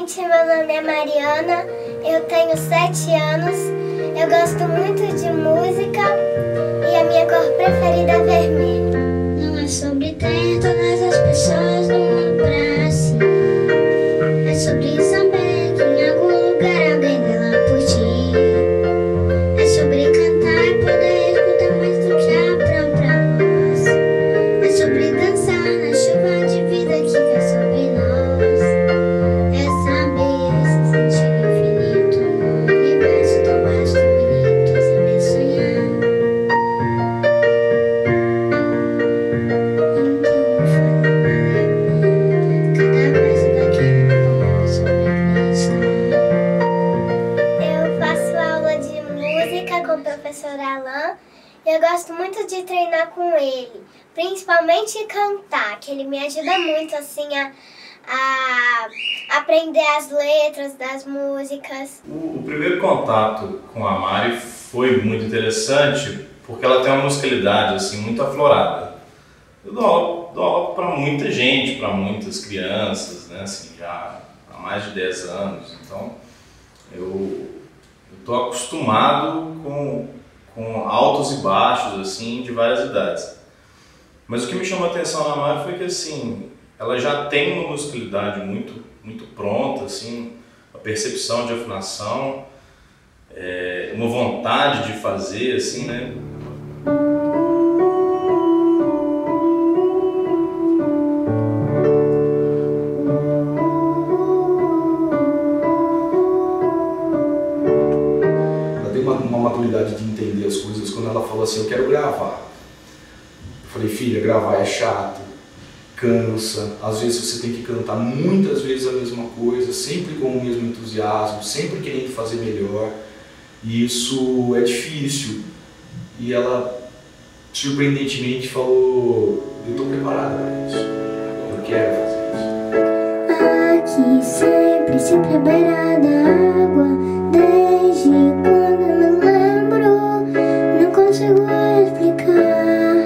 gente, meu nome é Mariana, eu tenho 7 anos, eu gosto muito de música e a minha cor preferida é vermelho. Não é sobre ter todas as pessoas do mundo pra si, é sobre saber que em algum lugar alguém vê lá por ti. É sobre cantar e poder escutar mais do que a própria voz. É sobre dançar na chuva de vida que cai sobre nós. É saber se sentir infinito no universo tão vasto e bonito. Saber sonhar em que cada verso daquele poema é sobre acreditar. Eu faço aula de música com o professor Alan e eu gosto muito de treinar com ele, principalmente cantar, que ele me ajuda muito assim a aprender as letras das músicas. O primeiro contato com a Mari foi muito interessante porque ela tem uma musicalidade assim, muito aflorada. Eu dou aula para muita gente, para muitas crianças, né, assim, já há mais de 10 anos, então eu estou acostumado com altos e baixos assim, de várias idades. Mas o que me chamou a atenção na Mari foi que assim, ela já tem uma musicalidade muito pronta, assim, a percepção de afinação, uma vontade de fazer, assim, né? Ela tem uma maturidade de entender as coisas quando ela falou assim, eu quero gravar. Eu falei, filha, gravar é chato, cansa, às vezes você tem que cantar muitas vezes a mesma coisa, sempre com o mesmo entusiasmo, sempre querendo fazer melhor, e isso é difícil. E ela, surpreendentemente, falou, eu estou preparada para isso, eu quero fazer isso. Aqui sempre à beira da água, desde quando eu me lembro, não consigo explicar.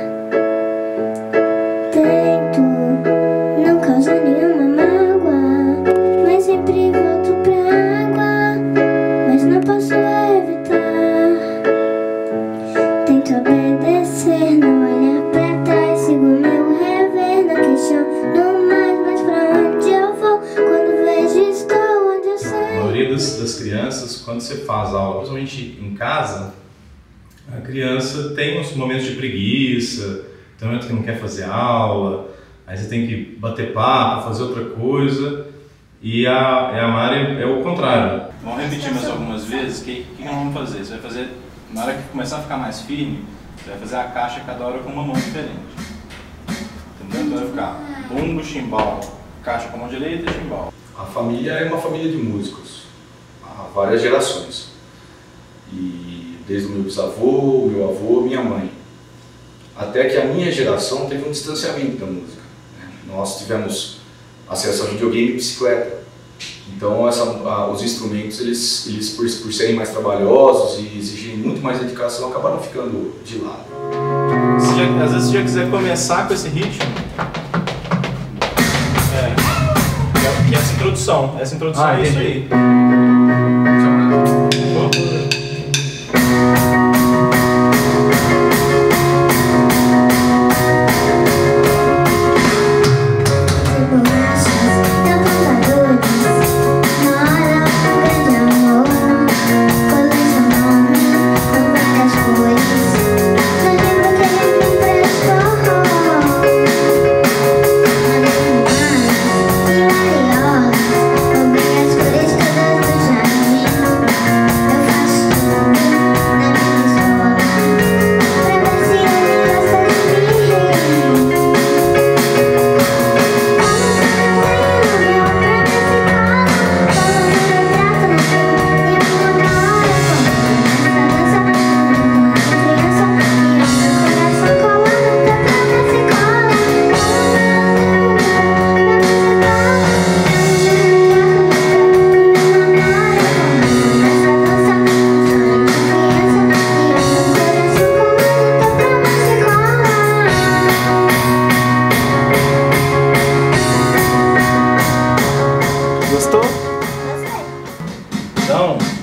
Tento não causar nenhuma mágoa, mas sempre volto pra água, mas não posso evitar. Tento obedecer, não olhar pra trás, sigo meu rever, não questiono mais, mas pra onde eu vou, quando vejo estou onde eu sei. A maioria das crianças, quando você faz aula, principalmente em casa, a criança tem uns momentos de preguiça, tem um momento que não quer fazer aula, aí você tem que bater papo, fazer outra coisa, e a Mari é o contrário. Vamos repetir mais algumas vezes, o que nós vamos fazer? Você vai fazer, na hora que começar a ficar mais firme, você vai fazer a caixa cada hora com uma mão diferente. Entendeu? Então vai ficar bumbo, chimbal, caixa com a mão direita e chimbal. A família é uma família de músicos, há várias gerações. E desde o meu bisavô, meu avô, minha mãe. Até que a minha geração teve um distanciamento da música, né? Nós tivemos acesso a videogame e bicicleta. Então os instrumentos, eles por serem mais trabalhosos e exigirem muito mais dedicação, acabaram ficando de lado. Às vezes você já quiser começar com esse ritmo, que é essa introdução. Essa introdução é isso aí. Obrigado por escolher todas do jardim. Eu faço tudo na minha Então,